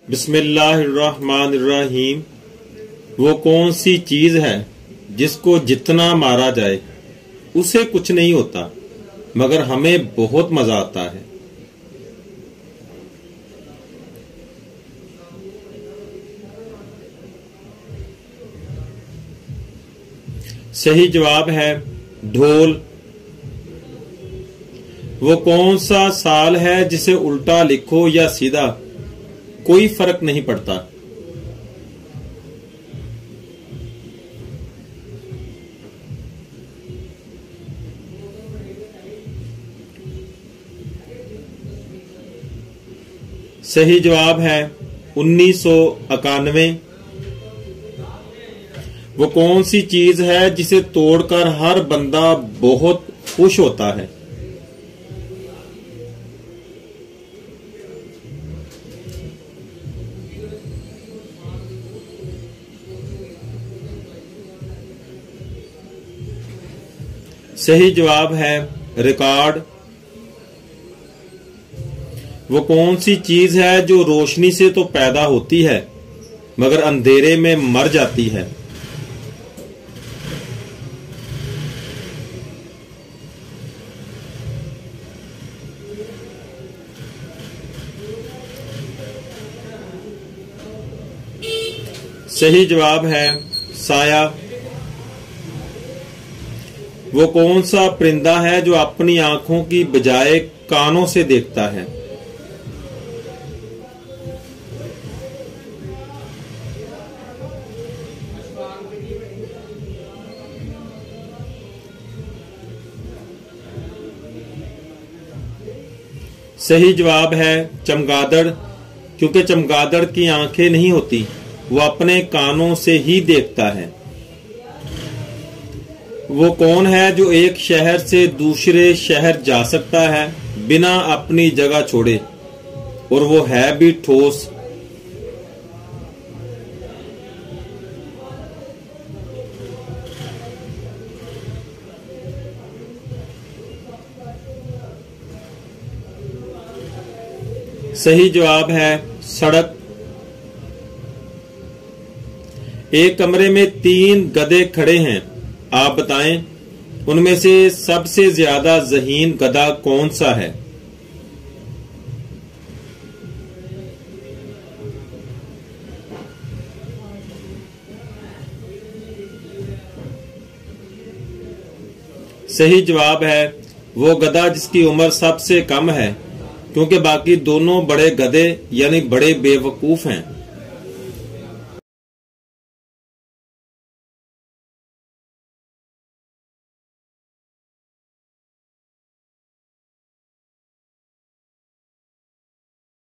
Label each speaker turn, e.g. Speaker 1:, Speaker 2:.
Speaker 1: बिस्मिल्लाहिर्रहमानिर्रहीम। वो कौन सी चीज है जिसको जितना मारा जाए उसे कुछ नहीं होता, मगर हमें बहुत मजा आता है। सही जवाब है ढोल। वो कौन सा साल है जिसे उल्टा लिखो या सीधा कोई फर्क नहीं पड़ता। सही जवाब है 1991। वो कौन सी चीज है जिसे तोड़कर हर बंदा बहुत खुश होता है। सही जवाब है रिकॉर्ड। वो कौन सी चीज है जो रोशनी से तो पैदा होती है मगर अंधेरे में मर जाती है। सही जवाब है साया। वो कौन सा परिंदा है जो अपनी आंखों की बजाय कानों से देखता है। सही जवाब है चमगादड़, क्योंकि चमगादड़ की आंखें नहीं होती, वो अपने कानों से ही देखता है। वो कौन है जो एक शहर से दूसरे शहर जा सकता है बिना अपनी जगह छोड़े, और वो है भी ठोस। सही जवाब है सड़क। एक कमरे में 3 गधे खड़े हैं, आप बताएं उनमें से सबसे ज्यादा ज़हीन गधा कौन सा है। सही जवाब है वो गधा जिसकी उम्र सबसे कम है, क्योंकि बाकी दोनों बड़े गधे यानी बड़े बेवकूफ हैं।